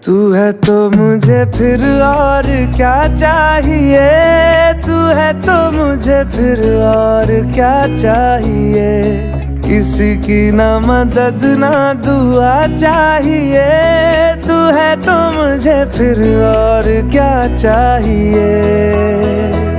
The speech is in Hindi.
तू है तो मुझे फिर और क्या चाहिए, तू है तो मुझे फिर और क्या चाहिए। किसी की ना मदद ना दुआ चाहिए, तू है तो मुझे फिर और क्या चाहिए।